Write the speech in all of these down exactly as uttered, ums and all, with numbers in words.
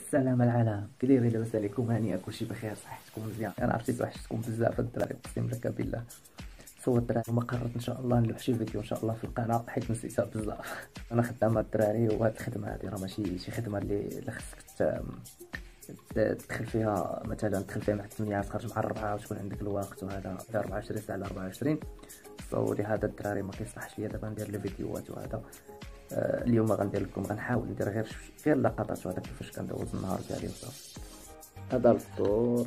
السلام العالم كي دايرين؟ لاباس عليكم؟ هانيه كلشي بخير؟ صحتكم مزيان؟ انا عرفتي توحشتكم بزاف الدراري، اقسم لك بالله. صوت الدراري وما قررت ان شاء الله نلوح شي فيديو ان شاء الله في القناه حيت نسيتها بزاف. انا خدام مع الدراري، وهاد الخدمه هادي راه ماشي شي خدمه اللي اللي خصك ت- تدخل فيها مثلا تدخل فيها مع الثمانية تخرج مع الربعة وتكون عندك الوقت، وهذا على أربعة وعشرين ساعة على أربعة وعشرين. سو لهذا الدراري ما كيصلحش ليا دابا ندير لي فيديوهات وهذا. آه، اليوم غندير لكم، غنحاول ندير غير ش- غير لقطات وهذا كيفاش كندوز النهار ديالي وصافي. هذا الفطور.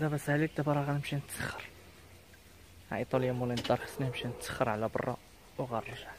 لاباس عليك؟ دابا راه غنمشي نتسخر، عيطوا لي مولين الدار خصني نمشي نتسخر على برا وغنرجع.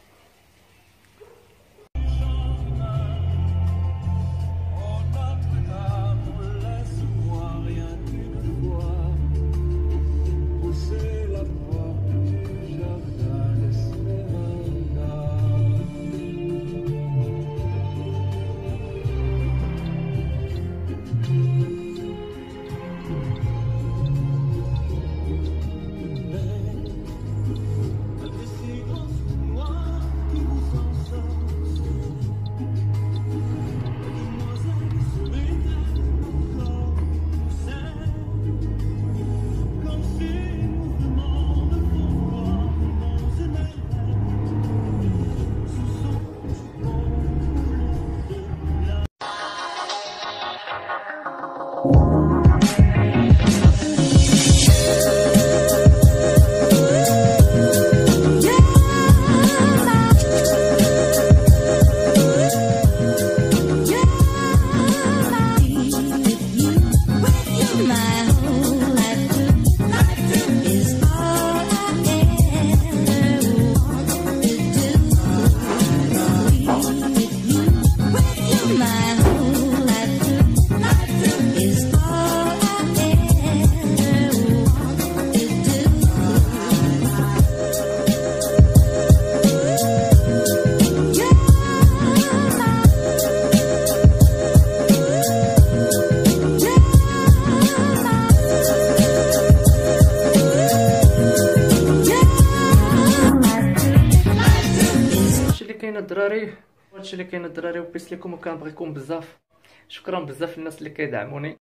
الدراري هادشي اللي كاين الدراري، وبيس لكم وكنبغيكم بزاف. شكرا بزاف للناس اللي كيدعموني،